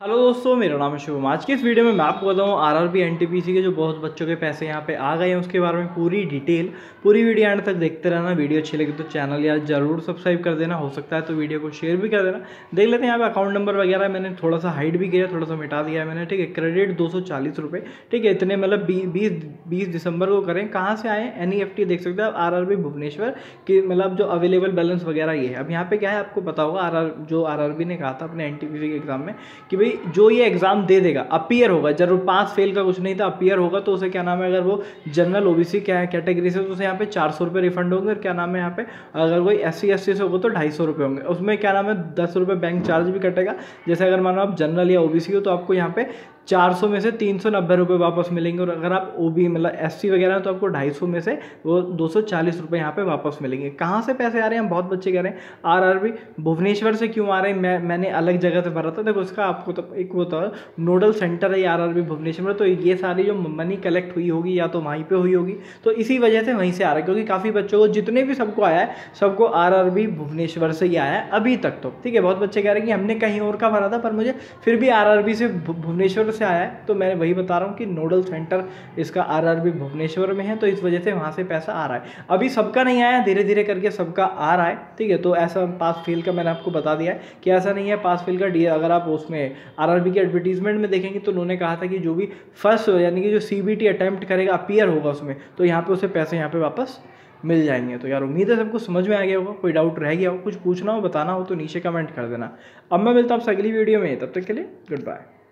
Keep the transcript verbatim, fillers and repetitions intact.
Hello दोस्तों, मेरा नाम है शुभम। आज की इस वीडियो में मैं आपको बताऊँ आरआरबी एनटीपीसी के जो बहुत बच्चों के पैसे यहाँ पे आ गए हैं उसके बारे में पूरी डिटेल। पूरी वीडियो एंड तक देखते रहना। वीडियो अच्छी लगी तो चैनल यार जरूर सब्सक्राइब कर देना, हो सकता है तो वीडियो को शेयर भी कर देना। देख लेते हैं यहाँ पे अकाउंट नंबर वगैरह मैंने थोड़ा सा हाइड भी किया, थोड़ा सा मिटा दिया है मैंने। ठीक है, क्रेडिट दो सौ चालीस रुपये, ठीक है, इतने मतलब बीस बीस दिसंबर को करें। कहाँ से आए? एन ई एफ टी देख सकते हैं आप, आर आर बी भुवनेश्वर की मतलब जो अवेलेबल बैलेंस वगैरह ये है। अब यहाँ पे क्या है आपको पता होगा, आर आर जो आर आर बी ने कहा था अपने एन टी पी सी के एग्जाम में कि भाई जो ये एग्जाम दे देगा, अपीयर होगा, जरूर पास फेल का कुछ नहीं था, अपीयर होगा तो उसे क्या नाम है, अगर वो जनरल ओबीसी क्या कैटेगरी से तो उसे यहाँ पे चार सौ रुपये रिफंड होंगे। और क्या नाम है यहाँ पे अगर कोई एस सी एस टी से होगा तो ढाई सौ रुपये होंगे। उसमें क्या नाम है दस रुपये बैंक चार्ज भी कटेगा। जैसे अगर मानो आप जनरल या ओबीसी हो तो आपको यहाँ पे चार सौ में से तीन सौ नब्बे रुपये वापस मिलेंगे। और अगर आप ओ बी मतलब एस सी वगैरह तो आपको ढाई सौ में से वो दो सौ चालीस रुपये यहाँ पे वापस मिलेंगे। कहाँ से पैसे आ रहे हैं? बहुत बच्चे कह रहे हैं आरआरबी भुवनेश्वर से क्यों आ रहे हैं, मैं मैंने अलग जगह से भरा था। देखो इसका आपको तो एक वो था नोडल सेंटर है आरआरबी भुवनेश्वर में, तो ये सारी जो मनी कलेक्ट हुई होगी या तो वहीं पे हुई होगी, तो इसी वजह से वहीं से आ रहा है। क्योंकि काफ़ी बच्चों को जितने भी सबको आया है सबको आरआरबी भुवनेश्वर से ही आया है अभी तक तो। ठीक है, बहुत बच्चे कह रहे हैं कि हमने कहीं और का भरा था पर मुझे फिर भी आरआरबी से भुवनेश्वर से आया है। तो मैं वही बता रहा हूँ कि नोडल सेंटर इसका आरआरबी भुवनेश्वर में है, तो इस वजह से वहाँ से पैसा आ रहा है। अभी सबका नहीं आया, धीरे धीरे करके सबका आ रहा है। ठीक है, तो ऐसा पास फेल का मैंने आपको बता दिया है कि ऐसा नहीं है पास फेल का डी। अगर आप उसमें आरआरबी के एडवर्टीजमेंट में देखेंगे तो उन्होंने कहा था कि जो भी फर्स्ट यानी कि जो सीबीटी अटेम्प्ट करेगा, अपीयर होगा उसमें, तो यहाँ पे उसे पैसे यहाँ पे वापस मिल जाएंगे। तो यार उम्मीद है सबको समझ में आ गया होगा। कोई डाउट रह गया हो, कुछ पूछना हो, बताना हो तो नीचे कमेंट कर देना। अब मैं मिलता हूँ आपसे अगली वीडियो में, तब तक के लिए गुड बाय।